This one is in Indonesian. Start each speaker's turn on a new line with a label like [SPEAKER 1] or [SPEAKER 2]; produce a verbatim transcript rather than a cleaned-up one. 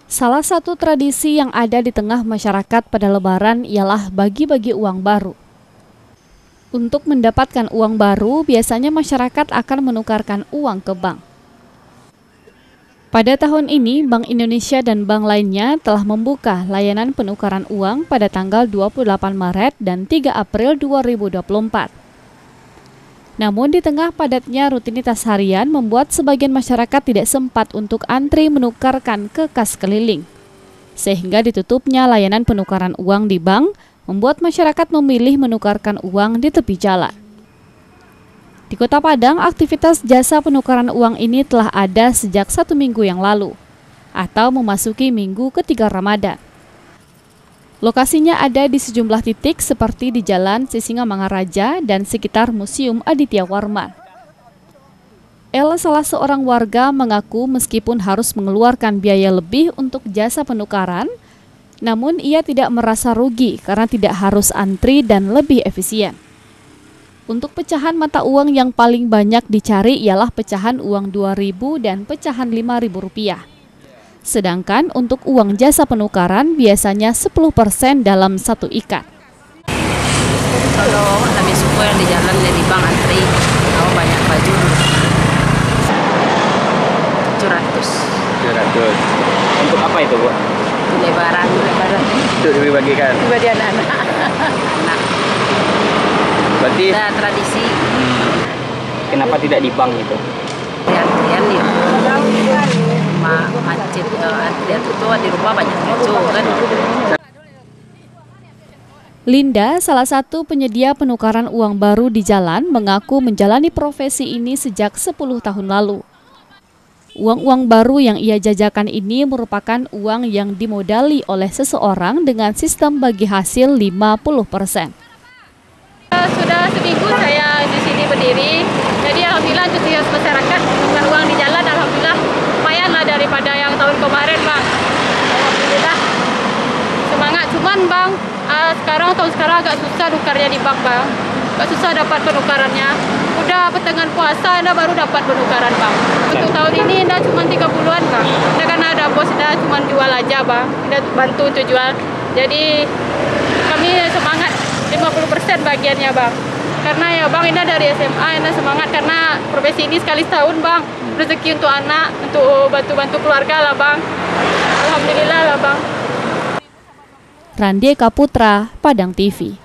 [SPEAKER 1] Salah satu tradisi yang ada di tengah masyarakat pada Lebaran ialah bagi-bagi uang baru. Untuk mendapatkan uang baru, biasanya masyarakat akan menukarkan uang ke bank. Pada tahun ini, Bank Indonesia dan bank lainnya telah membuka layanan penukaran uang pada tanggal dua puluh delapan Maret dan tiga April dua ribu dua puluh empat. Namun di tengah padatnya rutinitas harian membuat sebagian masyarakat tidak sempat untuk antri menukarkan ke kas keliling. Sehingga ditutupnya layanan penukaran uang di bank membuat masyarakat memilih menukarkan uang di tepi jalan. Di Kota Padang, aktivitas jasa penukaran uang ini telah ada sejak satu minggu yang lalu, atau memasuki minggu ketiga Ramadan. Lokasinya ada di sejumlah titik seperti di Jalan Sisingamangaraja dan sekitar Museum Aditya Warman. El, salah seorang warga, mengaku meskipun harus mengeluarkan biaya lebih untuk jasa penukaran, namun ia tidak merasa rugi karena tidak harus antri dan lebih efisien. Untuk pecahan mata uang yang paling banyak dicari ialah pecahan uang dua ribu dan pecahan lima ribu rupiah. Sedangkan untuk uang jasa penukaran biasanya sepuluh persen dalam satu ikat.
[SPEAKER 2] Kalau lebih suka yang di jalan dari bank antri, kalau banyak baju tujuh ratus.
[SPEAKER 3] tujuh ratus. Untuk apa itu, Bu?
[SPEAKER 2] Untuk lebaran, lebaran.
[SPEAKER 3] Untuk dibagikan.
[SPEAKER 2] Bagi anak-anak. Anak.
[SPEAKER 3] Berarti
[SPEAKER 2] ada tradisi.
[SPEAKER 3] Hmm, kenapa tidak di bank itu?
[SPEAKER 2] Antrian di rumah macet, antrian itu di rumah banyak baju kan.
[SPEAKER 1] Linda, salah satu penyedia penukaran uang baru di jalan, mengaku menjalani profesi ini sejak sepuluh tahun lalu. Uang-uang baru yang ia jajakan ini merupakan uang yang dimodali oleh seseorang dengan sistem bagi hasil lima puluh persen.
[SPEAKER 4] Sudah seminggu saya di sini berdiri, jadi alhamdulillah antusias masyarakat dengan uang di jalan, alhamdulillah lumayan lah daripada yang tahun kemarin, Bang. Alhamdulillah semangat, cuman Bang, uh, sekarang tahun sekarang agak susah nukarnya di bank, Bang. Agak susah dapat penukarannya. Udah pertengahan puasa, anda baru dapat penukaran, Bang. Untuk tahun ini anda cuma tiga puluhan, Bang. Anda karena ada bos, anda cuma jual aja, Bang. Anda bantu untuk jual. Jadi kami semangat lima puluh persen bagiannya, Bang. Karena ya Bang, ini dari S M A, ini semangat karena profesi ini sekali setahun, Bang. Rezeki untuk anak, untuk bantu-bantu keluarga lah, Bang. Alhamdulillah lah, Bang.
[SPEAKER 1] Randi Eka Putra, Padang T V.